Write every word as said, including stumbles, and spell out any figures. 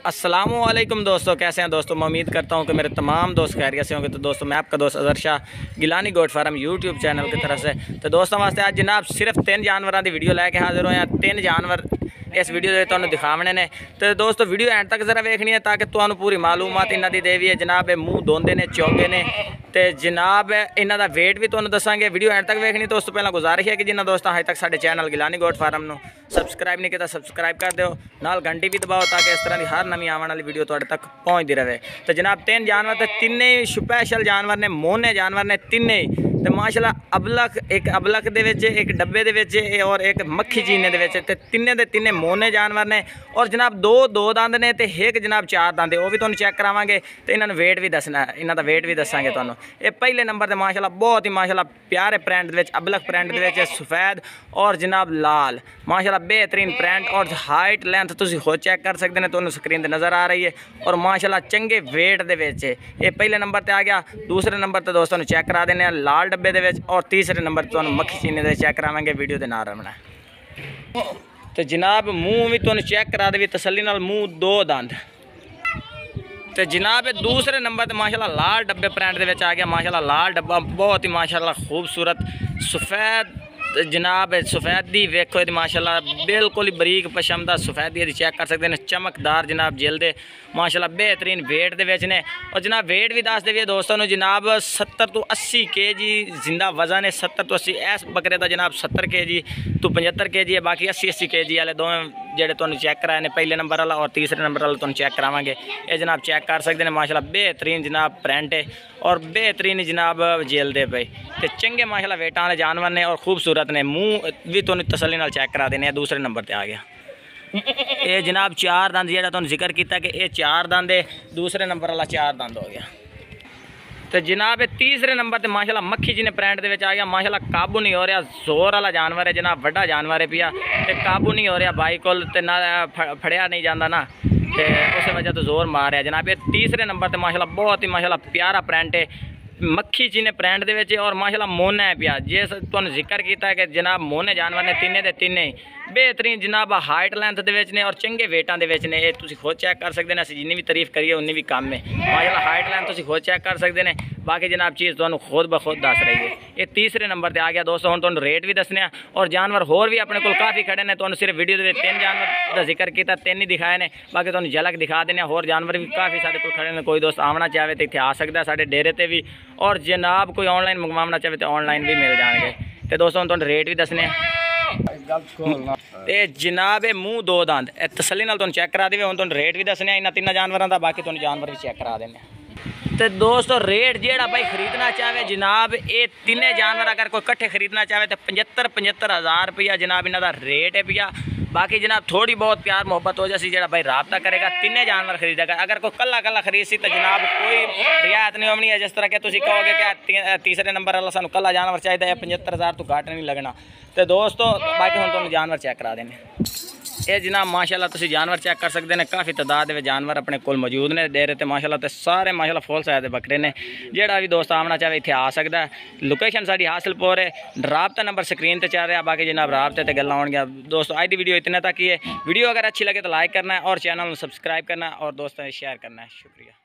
अस्सलामुअलैकुम दोस्तों, कैसे हैं दोस्तों। मैं उम्मीद करता हूं कि मेरे तमाम दोस्त खैरियत से होंगे। तो दोस्तों मैं आपका दोस्त Azhar Shah Gilani goat farm YouTube channel की तरफ से तो दोस्तों वास्ते आज जनाब सिर्फ तीन जानवरों की वीडियो लैके हाजिर होए हैं। तीन जानवर इस वीडियो के तुहानू दिखावने ने। तो दोस्तों वीडियो एंड तक जरा वेखनी है ताकि तुहानू पूरी मालूमात इन्हां दी देवी है। जनाब मूँह धोंदे ने, चौगे ने, तो जनाब इन्हां दा वेट भी तुहानू दसांगे। वीडियो एंड तक वेखनी। तो उस तो पहला गुजारिश है कि जिन्होंने दोस्तों अजे तक साडे चैनल गिलानी गोट फार्म नू सबसक्राइब नहीं किया सबसक्राइब कर दो, नाल घंटी भी दबाओ ताकि इस तरह की हर नवी आने वाली वीडियो तुहाडे तक पहुँचती रहे। तो जनाब तीन जानवर तो तिने स्पैशल जानवर ने, मोहने जानवर ने तिने ही। तो माशाल्लाह अबलख एक अबलख दे विच, एक डब्बे दे विच और एक मक्खी चीने दे विच, ते तिने दे तिने मोहने जानवर ने। और जनाब दो दो दंद ने ते एक जनाब चार दंद है, वो भी तुहानू चेक करावांगे। तो इन्होंने वेट भी दसना है, इन्हों का वेट भी दसांगे तुहानू। ये पहले नंबर ते माशाल्लाह बहुत ही माशाल्लाह प्यारे प्रिंट दे विच, अबलख प्रिंट दे विच सफेद और जनाब लाल माशाल्लाह बेहतरीन प्रिंट और हाइट लेंथ तुसीं खुद चेक कर सकते हैं, तुहानू स्क्रीन ते नज़र आ रही है। और माशाल्लाह चंगे वेट दे विच ये पहले नंबर ते आ गया। दूसरे नंबर ते दोस्तों नू चेक करा देने लाल डब्बे दे विच, और तीसरे नंबर तो मक्खी चीने दे चेक करावांगे वीडियो दे नाल रमना। तो जनाब मूँह भी तुहानू चेक करा दे तसल्ली नाल, मूँह दो दंद। तो जनाब दूसरे नंबर ते माशाल्लाह लाल डब्बे प्रिंट दे विच आ गया। माशाल्लाह लाल डब्बा बहुत ही माशाल्लाह खूबसूरत सफ़ेद जनाब सफ़ेदी वेखो ये माशाल्लाह बिल्कुल ही बरीक पशमदा सफ़ेदी चेक कर सकते हैं। चमकदार जनाब जल्दे माशाल्लाह बेहतरीन वेट दे विच ने। और जनाब वेट भी दस देवी दोस्तों नू जनाब सत्तर तो अस्सी के जी जिंदा वजन है। सत्तर तो अस्सी इस बकरे का जनाब सत्तर के जी तो पचहत्तर के जी है। बाकी अस्सी अस्सी के जी वाले दोवें जेडे तुहानू चेक कराए ने, पहले नंबर वाला और तीसरे नंबर वाला तुहानू चेक करावांगे। ये जनाब चेक कर सकते हैं माशाल्लाह बेहतरीन जनाब प्रिंट है और बेहतरीन जनाब जेलदे पे ते चंगे माशाल्लाह वेटां वाले जानवर ने और खूबसूरत ने। मूँह भी तुहानू तसल्ली नाल चेक करा देने। दूसरे नंबर ते आ गया ये जनाब चार दंद, जेड़ा तुहानू जिक्र किया कि ये चार दंद है, दूसरे नंबर वाला चार दंद हो गया। तो जनाब तीसरे नंबर ते माशाल्लाह मक्खी जी ने प्रिंट दे विच आ गया। माशाल्लाह काबू नहीं हो रहा, जोर वाला जानवर है जनाब, वड्डा जानवर है पिया ते काबू नहीं हो रहा भाई कोल ते ना फड़िया नहीं जाता ना, तो उस वजह तो जोर मार रहा जनाब। ये तीसरे नंबर ते माशाल्लाह बहुत ही माशाल्लाह प्यारा प्रिंट है, मक्खी चीने प्रिंट दे विच और माशाल्लाह मोहना है पिया। जिस तुहानू जिक्र किया है कि जनाब मोहने जानवर ने तिने दे तिने बेहतरीन जनाब हाइट लेंथ दे विच ने और चंगे वेटां दे विच ने। ये तुसीं खुद चेक कर सकते हैं, असीं जिन्नी भी तारीफ करिए उन्नी भी कम है। माशाल्लाह हाइट लेंथ तुसीं खुद चेक कर सकते हैं, बाकी जनाब चीज़ तुहानू खुद ब खुद दस रही है। ये तीसरे नंबर पर आ गया दोस्तों। हुण तुहानू रेट भी दसने और जानवर होर भी अपने कोल काफ़ी खड़े ने। तुहानू सिर्फ वीडियो दे तीन जानवर का जिक्र किया, तीन ही दिखाए ने, बाकी तुहानू झलक दिखा देने। होर जानवर भी काफ़ी सारे कोल खड़े ने। कोई दोस्त आना चाहे तो इत्थे आ सकता है साडे डेरे ते भी, और जनाब कोई ऑनलाइन मंगवाना चाहे तो ऑनलाइन भी मिल जाएंगे। तो दोस्तों तुहानू रेट भी दसने ते जनाब मूँह दो दंद तसल्ली नाल तुहानू चेक करा देवे। हुण तुहानू रेट भी दसने इन्हां तिन्नां जानवरां दा, बाकी तुहानू जानवर भी चेक करा देने। तो दोस्तों रेट जेड़ा भाई खरीदना चाहे जनाब ये तिने जानवर अगर कोई कट्ठे खरीदना चाहे तो पचहत्तर पचहत्तर हज़ार रुपया जनाब इन्हां दा रेट है पिया। बाकी जनाब थोड़ी बहुत प्यार मोहब्बत हो जासी जेड़ा भाई राबता करेगा तिने जानवर खरीदेगा। अगर कोई कला कला खरीद सी तो जनाब कोई रियायत नहीं होनी है। जिस तरह के तुसीं कहोगे कि तीसरे नंबर वाला सानू कला जानवर चाहिए पचहत्तर हज़ार तो घट नहीं लगना। तो दोस्तों बाकी हुण तुहानू जानवर चेक करा देने। ये जनाब माशाल्लाह तुसीं जानवर चेक कर सकते हैं, काफ़ी तादाद में जानवर अपने कोल मौजूद ने डेरे ते माशाल्लाह। ते सारे माशाल्लाह फुल साइज दे बकरे ने। जेड़ा भी दोस्त आना चाहे इत्थे आ सकता है। लोकेशन साडी हासिलपुर है, राबता नंबर स्क्रीन ते चल रहा। बाकी जनाब राबते ते गल्लां होणगियां। दोस्तों अज दी वीडियो इतने तक ही है। वीडियो अगर अच्छी लगे तो लाइक करना है और चैनल को सब्सक्राइब करना है और दोस्तों शेयर करना है। शुक्रिया।